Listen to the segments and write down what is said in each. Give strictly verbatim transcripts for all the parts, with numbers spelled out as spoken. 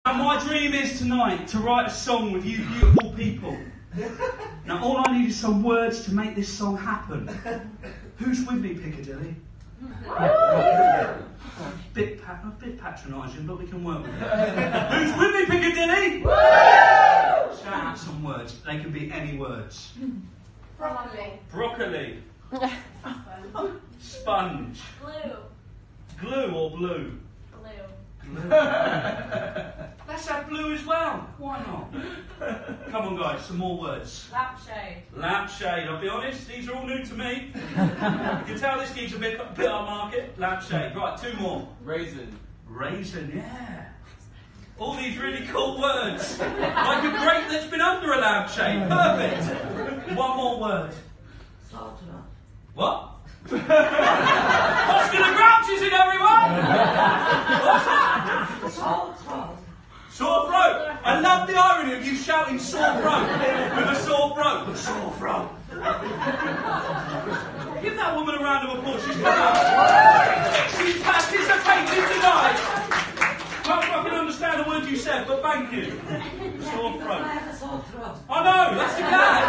So my dream is tonight to write a song with you beautiful people. Now all I need is some words to make this song happen. Who's with me, Piccadilly? Bit, pa a bit patronising, but we can work with it. Who's with me, Piccadilly? Shout out some words. They can be any words. Broccoli. Broccoli. Sponge. Glue. Glue or blue? Blue. Glue. Let's have blue as well. Why not? Come on, guys, some more words. Lampshade. Lampshade. I'll be honest, these are all new to me. You can tell this gig's a bit, a bit our market. Lampshade. Right, two more. Raisin. Raisin, yeah. All these really cool words. Like a grape that's been under a lampshade. Perfect. One more word. Salt and What? Oscar the Grouch is in, everyone! What's that? Salt, salt. Sore throat. I love the irony of you shouting sore throat with a sore throat. Sore throat. Give that woman a round of applause. She's come out. She's participated tonight. Can't fucking understand a word you said, but thank you. Sore throat. I have a sore throat. I know, that's a guy.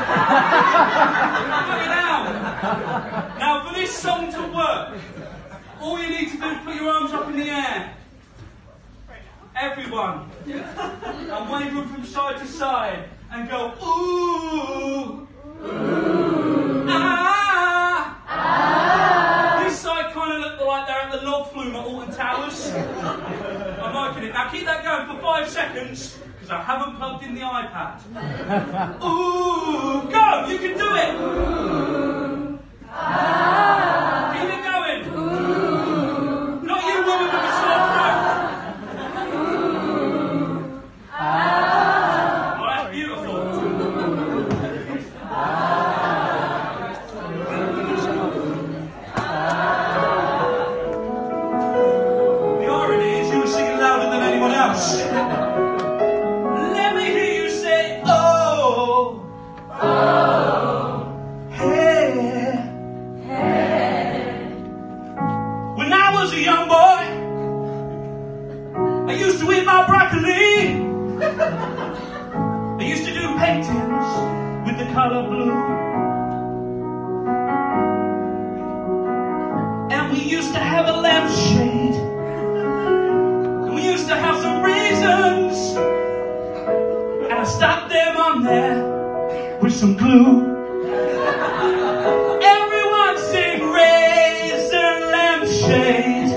Now, now, for this song to work, all you need to do is put your arms up in the air. Everyone. And wave them from side to side. And go, ooh. Ooh. Ah. Ah. This side kind of looked like they're at the log flume at Alton Towers. I'm liking it. Now keep that going for five seconds. Because I haven't plugged in the iPad. Ooh. Go. You can do it. Ooh. Ah. Keep it going. Ooh. Not you, woman with a sore throat. Let me hear you say, oh, oh, hey, hey. When I was a young boy, I used to eat my broccoli. I used to do paintings with the color blue. And we used to have a lampshade. We used to have some raisins, and I stuck them on there with some glue. Everyone sing raisin lampshade.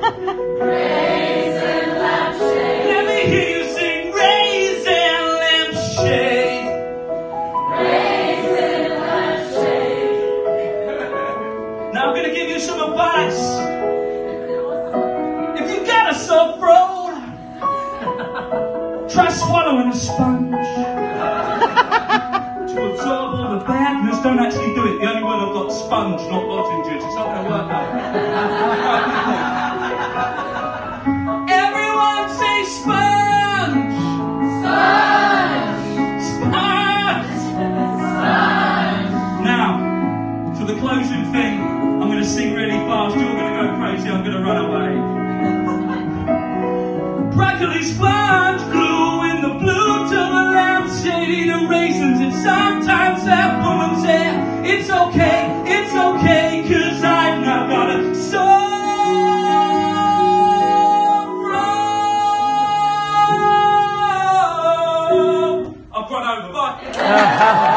Raisin lampshade. Let me hear you sing raisin lampshade. Raisin lampshade. Now I'm going to give you some advice. A sore throat. Try swallowing a sponge to absorb all the badness. Don't actually do it. The only word I've got is sponge, not lozenges. It's not going to work out. Everyone say sponge. Sponge. Sponge. Sponge. Now, for the closing thing, I'm going to sing really fast. You're going to go crazy. I'm going to run away. Broccoli, sponge, glue in the blue to the lampshade and raisins and sometimes that woman's hair. It's okay, it's okay, cause I've now got a sore throat. I've run over, bye.